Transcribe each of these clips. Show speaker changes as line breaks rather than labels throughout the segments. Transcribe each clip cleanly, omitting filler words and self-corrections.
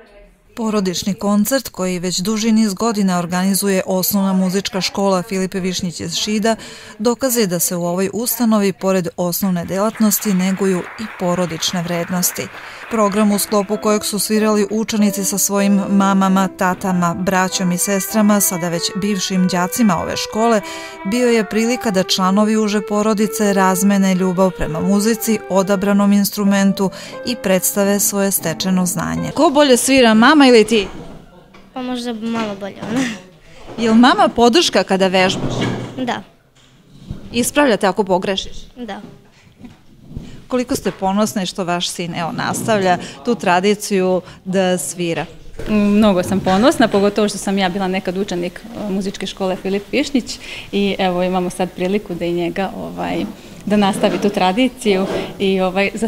Porodični koncert koji već duži niz godina organizuje Osnovna muzička škola Filipe Višnjić iz Šida dokaz je da se u ovoj ustanovi pored osnovne delatnosti neguju i porodične vrednosti. Program u sklopu kojeg su svirali učenici sa svojim mamama, tatama, braćom i sestrama, sada već bivšim đacima ove škole, bio je prilika da članovi uže porodice razmene ljubav prema muzici, odabranom instrumentu i predstave svoje stečeno znanje. Ko bolje svira, mama ili ti?
Pa možda malo bolje ona.
Je li mama podrška kada vežbaš?
Da.
Ispravljate ako pogrešiš?
Da.
Koliko ste ponosni što vaš sin nastavlja tu tradiciju da svira?
Mnogo sam ponosna, pogotovo što sam ja bila nekad učenik muzičke škole Filip Višnjić i evo imamo sad priliku da i njega da nastavi tu tradiciju i za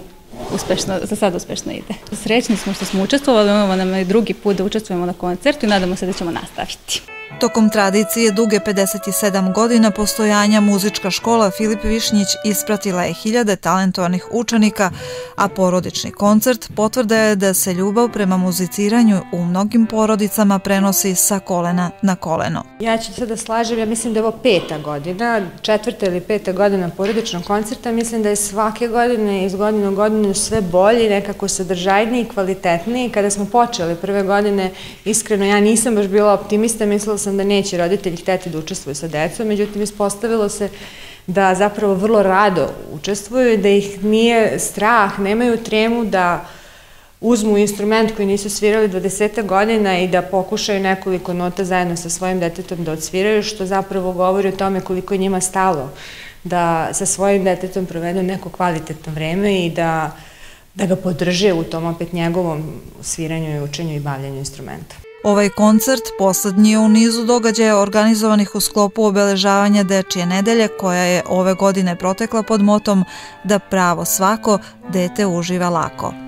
sad uspešno ide. Srećni smo što smo učestvovali, ovo nam je drugi put da učestvujemo na koncertu i nadamo se da ćemo nastaviti.
Tokom tradicije duge 57 godina postojanja muzička škola Filip Višnjić ispratila je hiljade talentovanih učenika, a porodični koncert potvrda je da se ljubav prema muziciranju u mnogim porodicama prenosi sa kolena na koleno.
Ja ću se da slažem, ja mislim da je ovo 5. godina, 4. ili 5. godina porodičnog koncerta, mislim da je svake godine iz godine u godinu sve bolji, nekako sadržajniji i kvalitetniji. Kada smo počeli prve godine, iskreno ja nisam baš bila optimista, mislila sam da neće roditelji hteti da učestvuju sa decom, međutim ispostavilo se da zapravo vrlo rado učestvuju i da ih nije strah, nemaju tremu da uzmu instrument koji nisu svirali 20 godina i da pokušaju nekoliko nota zajedno sa svojim detetom da odsviraju, što zapravo govori o tome koliko je njima stalo da sa svojim detetom provedu neko kvalitetno vreme i da ga podrže u tom opet njegovom sviranju i učenju i bavljanju instrumenta.
Ovaj koncert poslednji je u nizu događaja organizovanih u sklopu obeležavanja Dečije nedelje koja je ove godine protekla pod motom da pravo svako dete uživa lako.